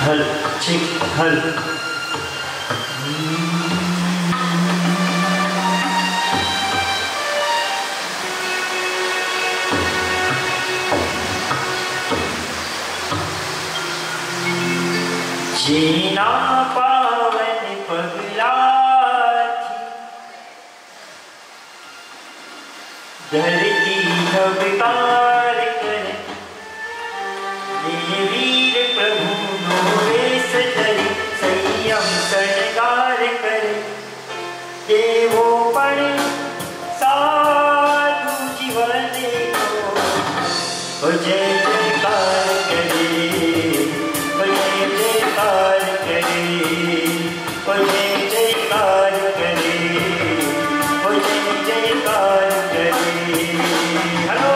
हल चिक हल। जीना पावन पगला धरती नवकार करे, ये वीर प्रभु वेश धरे, संयम शृंगार करे, देवो पण साधु जीवन को जय जयकार करे, जय जयकार करे, जय जयकार करे, जय जयकार करे। हेलो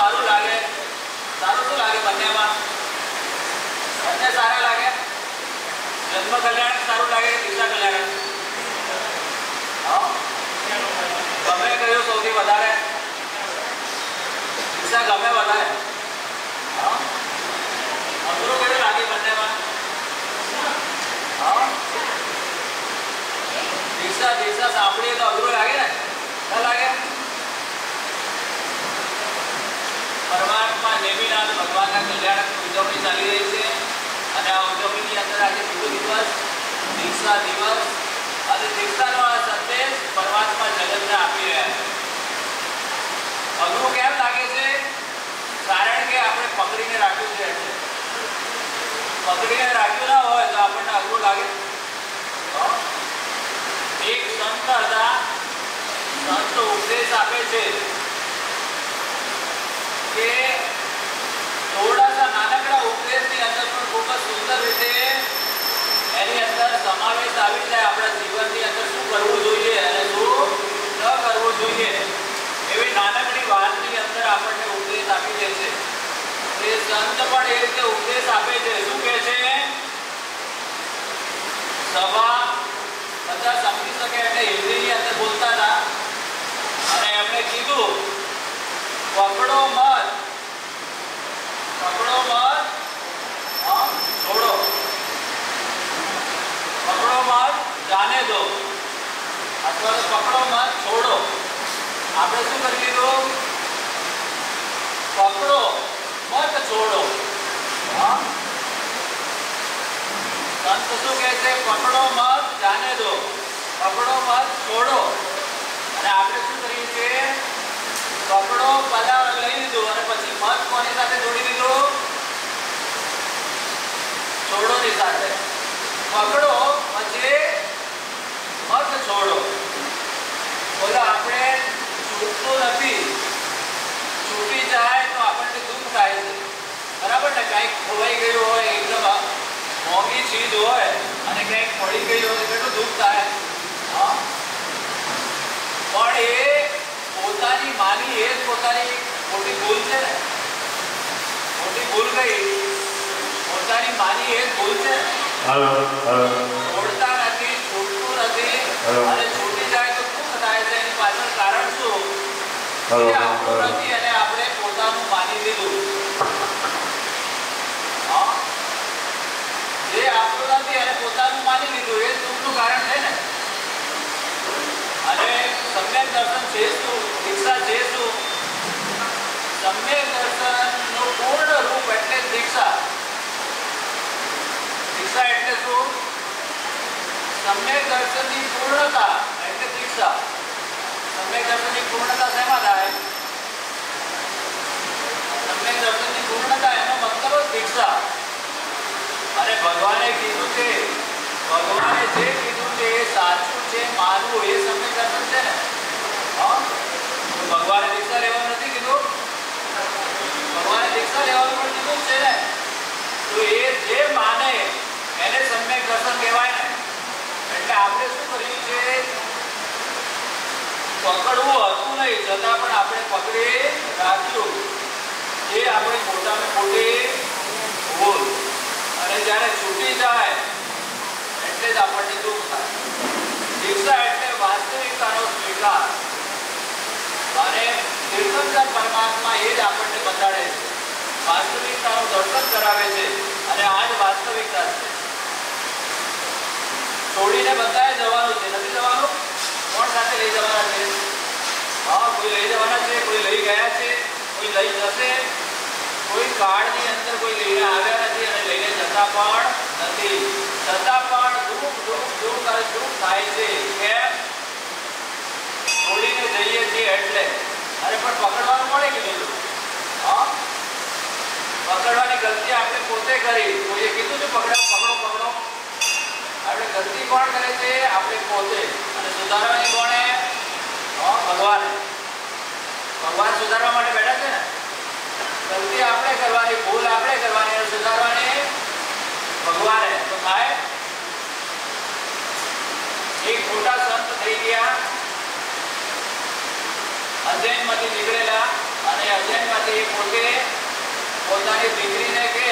સારું લાગે? સારું શું લાગે બંનેમાં? બંને સારા લાગે? જન્મ કલ્યાણક સારું લાગે કે દીક્ષા કલ્યાણક? ગમે કયું સૌથી વધારે? દીક્ષા ગમે વધારે? અઘરું કયું લાગે બંનેમાં? દીક્ષા સાંભળીએ તો અઘરું લાગે ને? ના લાગે? પરમાત્મા નેમિનાથ ભગવાનના કલ્યાણકની ઉજવણી ચાલી રહી છે અને આ ઉજવણીની અંદર આજે બીજો દિવસ દીક્ષા દિવસ અને દીક્ષાનો આ સંદેશ પરમાત્મા જગતને આપી રહ્યા છે. અઘરું કેમ લાગે છે? કારણ કે આપણે પકડીને રાખ્યું છે એટલે. પકડીને રાખ્યું ના હોય તો આપણને અઘરું લાગે. એક સંત હતા, સંત ઉપદેશ આપે છે કે થોડા સા નાનકડા ઉપદેશની અંદર પણ ખૂબ જ સુંદર રીતે એની અંદર સમાવેશ આવી જાય આપણા જીવનની અંદર શું કરવું જોઈએ અને શું ન કરવું જોઈએ એવી નાનકડી વાતની અંદર આપણને ઉપદેશ આપી દે છે. એ સંત પણ એ રીતે ઉપદેશ આપે છે. શું કહે છે? સભા બધા સમજી શકે એટલે હિન્દીની અંદર બોલતા હતા અને એમણે કીધું પકડો મત, પકડો મત, છોડો, પકડો મત, જાને દો, અથવા તો પકડો મત, છોડો. આપણે શું કરી લીધું? પકડો મત, છોડો. સંત શું કહે છે? પકડો મત, જાને દો, પકડો મત, છોડો. અને આપણે શું કરીએ છીએ? પકડો બધા લઈ લીધું અને પછી મત કોની સાથે જોડી દીધું? છોડોની સાથે. પકડો પછી મત છોડો. બોલો આપણે છૂટતું નથી. છૂટી જાય તો આપણને દુઃખ થાય છે. બરાબર ને? કંઈક ખોવાઈ ગયું હોય, એકદમ મોંઘી ચીજ હોય અને કંઈક પડી ગઈ હોય તો કેટલું દુઃખ થાય. પણ એ પોતાની માની એ જ પોતાની મોટી ભૂલ છે ને. મોટી ભૂલ ગઈ પોતાની માની એ જ ભૂલ છે. છોડતા નથી, છૂટતું નથી અને છૂટી જાય તો દુઃખ થાય છે. એની પાછળ કારણ શું? એ આપણું નથી અને આપણે પોતાનું માની લીધું. જે આપણું નથી અને પોતાનું માની લીધું એ દુઃખનું કારણ છે ને. અને સમ્યક દર્શન છે શું? દીક્ષા છે શું? સમ્યક દર્શનનું પૂર્ણ રૂપ એટલે દીક્ષા. દીક્ષા એટલે શું? સમ્યક દર્શનની પૂર્ણતા એટલે દીક્ષા. સમ્યક દર્શનની પૂર્ણતા શેમાં થાય? સમ્યક દર્શનની પૂર્ણતા એનો મતલબ જ દીક્ષા. અને ભગવાને કીધું છે, ભગવાને જે કીધું છે એ સાચું છે માનવું એ સમ્યક દર્શન છે ને. ભગવાને દીક્ષા લેવાનું નથી કીધું? ભગવાને દીક્ષા લેવાનું પણ કીધું છે ને. તો એ જે માને એને સમ્યક દર્શન કહેવાય ને. એટલે આપણે શું કર્યું છે? પકડવું હતું નહીં છતાં પણ આપણે પકડી રાખ્યું. એ આપણે મોટામાં મોટી ભૂલ. અને જ્યારે છૂટી જાય એટલે જ આપણને દુઃખ થાય. દીક્ષા એટલે વાસ્તવિકતાનો સ્વીકાર. અને તીર્થંકર પરમાત્મા એ જ આપણને બતાડે છે. વાસ્તવિકતાનું દર્શન કરાવે છે અને આ જ વાસ્તવિકતા છે. છોડીને બધાએ જવાનું છે, નથી જવાનું? કોણ સાથે લઈ જવાના છે? કોઈ લઈ જવાના છે, કોઈ લઈ ગયા છે, કોઈ લઈ જશે. કોઈ કાળની અંદર કોઈ લઈને આવ્યા નથી અને લઈને જતા પણ નથી. છતાં પણ દુઃખ દુઃખ દુઃખ અને દુઃખ થાય છે. કેમ? છોડીને જઈએ છીએ એટલે. અરે પણ પકડવાનું મળે કીધું. પકડવાની ગલતી આપણે પોતે કરી. કોઈએ કીધું છે પકડો પકડો પકડો. આપણે ગલતી કોણ કરે છે? આપણે પોતે. અને સુધારવાની કોણે? ભગવાન. ભગવાન સુધારવા માટે બેઠા છે ને. ગલતી આપણે કરવાની, ભૂલ આપણે કરવાની અને સુધારવાની ભગવાને. તો થાય. એક મોટા સંત થઈ ગયા, અધ્યયનમાંથી નીકળેલા અને અધ્યયનમાંથી અંદર એ પોતે પોતાની દીકરીને કે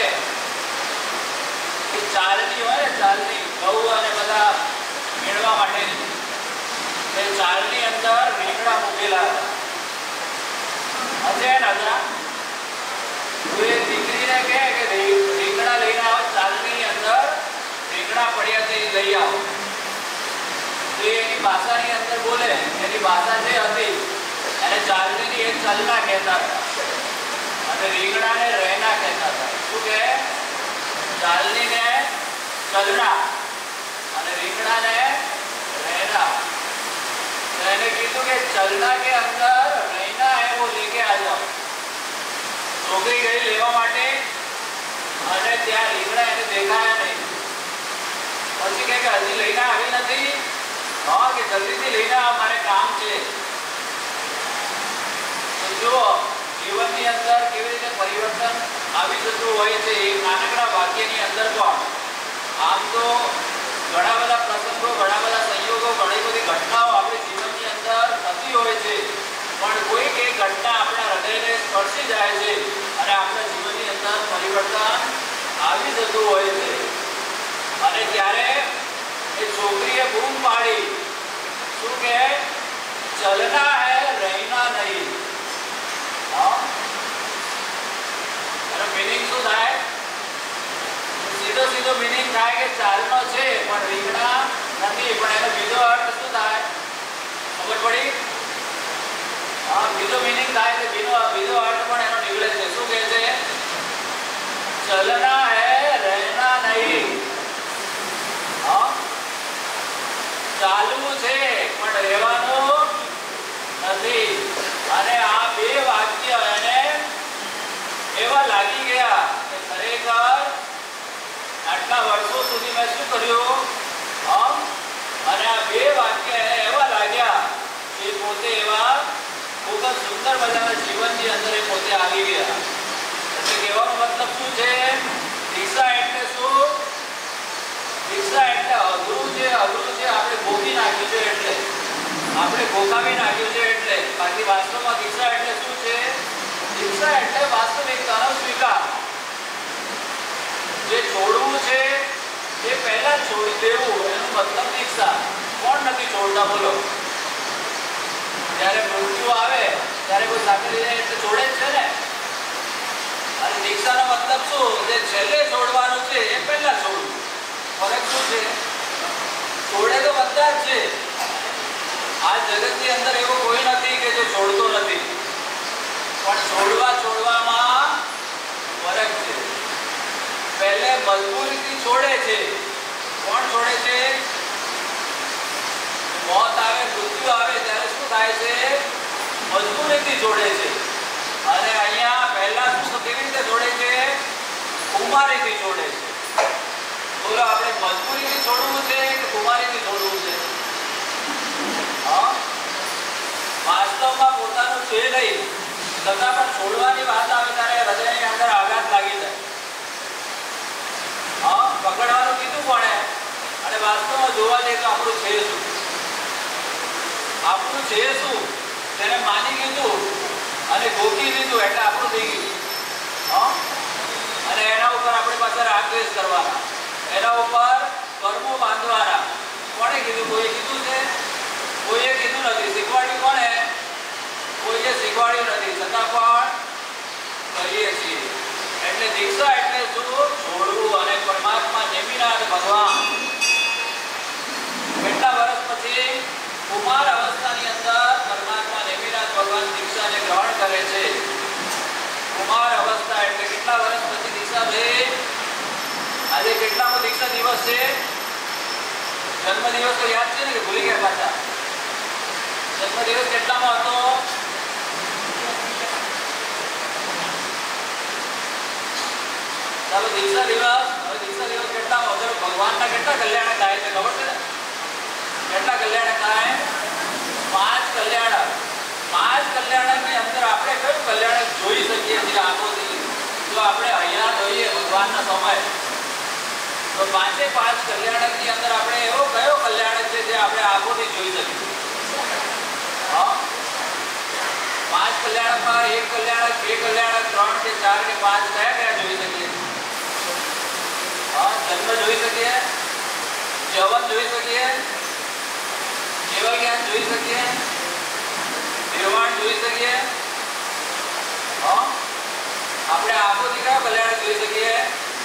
ચાલની હોય ને, ચાલની ઘઉં અને બધા મેળવા માટેની, તે ચાલની અંદર રીંગણા મૂકેલા હતા. એ દીકરીને કહે કે રીંગણા લઈને આવો, ચાલની અંદર રીંગણા પડ્યા તે લઈ આવો. તો એની ભાષાની અંદર બોલે, એની ભાષા જે હતી એને ચાલની એ ચલના કહેતા હતા અને રીંગણાને રહેના કહેતા હતા. શું કહે? ચાલનીને ચલના અને રીંગણાને રહેના. એને કીધું કે ચલના કે અંદર રહેના है वो लेके आ जाओ. છોકરી ગઈ લેવા માટે અને ત્યાં રીંગણા એને દેખાયા નહીં. પછી કહે કે હજી લઈને આવી નથી? હા, કે જલ્દીથી લઈને આવ, મારે કામ છે. તો જુઓ જીવનની અંદર કેવી રીતે પરિવર્તન આવી જતું હોય છે. એક નાનકડા વાક્યની અંદર પણ આમ તો ઘણા બધા પ્રસંગો, ઘણા બધા સંયોગો, ઘણી બધી ઘટનાઓ આપણી જીવનની અંદર થતી હોય છે, પણ કોઈક એક ઘટના આપણા હૃદયને સ્પર્શી જાય છે અને આપણા જીવનની અંદર પરિવર્તન આવી જતું હોય છે. અને ત્યારે એ છોકરીએ બૂમ પાડી, શું કે ચલના હૈ રહેના નહીં. એનો મિનિંગ શું થાય? સીધો સીધો મિનિંગ થાય કે ચાલનો છે પણ રીંગણા નથી. પણ એનો બીજો અર્થ શું થાય? ખબર પડી? હા, બીજો મિનિંગ થાય કે બીજો અર્થ પણ એનો નીકળે છે. શું કહે છે? ચલના હૈ રહેના નહીં. હા, ચાલવું છે પણ રહેવાનું નથી. અને આ બે વાક્ય એને એવા લાગી ગયા કે ખરેખર આટલા વર્ષો સુધી મેં શું કર્યું. અને આ બે વાક્ય એને એવા લાગ્યા કે પોતે એવા ખૂબ જ સુંદર મજાના જીવનની અંદર એ પોતે આવી ગયા. એટલે કહેવાનો મતલબ શું છે? દીક્ષા એટલે શું? દીક્ષા એટલે અઘરું છે. અઘરું છે આપણે ભોગી નાખ્યું છે એટલે, આપણે ભોગાવી નાખ્યું છે એટલે. બાકી વાસ્તવમાં દીક્ષા એટલે શું છે? દીક્ષા એટલે વાસ્તવિકતાનો સ્વીકાર. જે છોડવું છે એ પહેલા છોડી દેવું, એનો મતલબ દીક્ષા. કોણ નથી છોડતા બોલો? જ્યારે મૃત્યુ આવે ત્યારે કોઈ સાથે લઈ જાય એટલે છોડે જ છે ને. અને દીક્ષાનો મતલબ શું? જે છેલ્લે છોડવાનું છે એ પહેલા છોડવું. ફરક શું છે? છોડે તો બધા જ છે. આ જગતની અંદર એવો કોઈ નથી કે જે છોડતો નથી, પણ છોડવામાં ફરક છે. પહેલે મજબૂરીથી છોડે છે. કોણ છોડે છે? મોત આવે, મૃત્યુ આવે ત્યારે શું થાય છે? મજબૂરીથી છોડે છે. અને અહીંયા પહેલા શું કેવી રીતે છોડે છે? કુમારીથી છોડે છે. બોલો, આપણે મજબૂરીથી છોડવું છે કે કુમારીથી છોડવું છે? હા, વાસ્તવમાં પોતાનું છે નહીં, છતાં પણ છોડવાની વાત આવે ત્યારે હૃદયની અંદર આઘાત લાગી જાય. હા, પકડવાનું કીધું કોણે? અને વાસ્તવમાં જોવા જઈએ તો આપણું છે શું? આપણું છે શું તેને માની લીધું અને ગોતી લીધું એટલે આપણું થઈ ગયું. હા, અને એના ઉપર આપણી પાસે રાગ દ્વેષ કરવાના, એના ઉપર કર્મો બાંધવાના. કોણે કીધું? કોઈએ કીધું છે? કોઈએ કીધું નથી. શીખવાડ્યું કોણે? કોઈએ શીખવાડ્યું નથી, છતાં પણ કરીએ છીએ. એટલે દીક્ષા એટલે શું? છોડવું. અને પરમાત્મા નેમિનાથ ભગવાન કેટલા વર્ષ પછી કુમાર અવસ્થાની અંદર પરમાત્મા નેમિનાથ ભગવાન દીક્ષાને ગ્રહણ કરે છે. કુમાર અવસ્થા એટલે કેટલા વર્ષ પછી દીક્ષા થઈ? આજે કેટલામો દીક્ષા દિવસ છે? જન્મ દિવસ તો યાદ છે ને કે ભૂલી ગયા પાછા? જન્મ દિવસ કેટલામો હતો? ચાલો દીક્ષા દિવસ. હવે દીક્ષા દિવસ કેટલામો હતો? ભગવાનના કેટલા કલ્યાણ થાય છે ખબર છે ને? કેટલા કલ્યાણ થાય? 5 કલ્યાણ. 5 કલ્યાણની અંદર આપણે કયું કલ્યાણ જોઈ શકીએ છીએ આંખોથી? જો આપણે અહીંયા જોઈએ ભગવાનના સમય, તો 5 કલ્યાણની અંદર આપણે એવો કયો કલ્યાણ છે જે આપણે આંખોથી જોઈ શકીએ? હા, 5 કલ્યાણમાં એક કલ્યાણ કલ્યાણક 3 કે 4 કે 5 કયા જોઈ શકીએ? જન્મ જોઈ શકીએ, જવન જોઈ શકીએ, કેવળ જ્ઞાન જોઈ શકીએ, નિર્વાણ જોઈ શકીએ. આપણે આંખોથી કયા કલ્યાણક જોઈ શકીએ?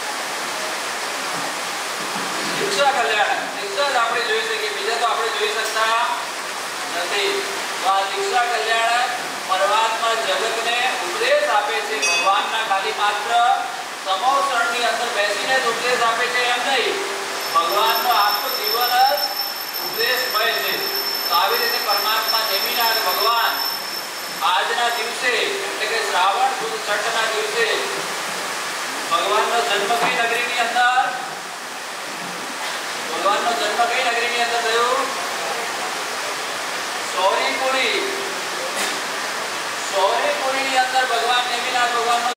શિક્ષા કલ્યાણક. શિક્ષા જ આપણે જોઈ શકીએ, બીજા તો આપણે જોઈ શકતા નથી. તો આ શિક્ષા કલ્યાણક પરમાત્મા જગતને ઉપદેશ આપે છે. ભગવાનના ખાલી માત્ર સમોસણની અંદર બેસીને જ ઉપદેશ આપે છે એમ નહીં, ભગવાનનો આખું જીવન જ ઉપદેશમય છે. તો આવી રીતે પરમાત્મા નેમીના અને ભગવાન આજના દિવસે એટલે કે શ્રાવણ સુદ છઠના દિવસે ભગવાનનો જન્મ કઈ નગરીની અંદર થયો? સૌરીપુરી. સૌરીપુરીની અંદર ભગવાન નેમીનાથ ભગવાનનો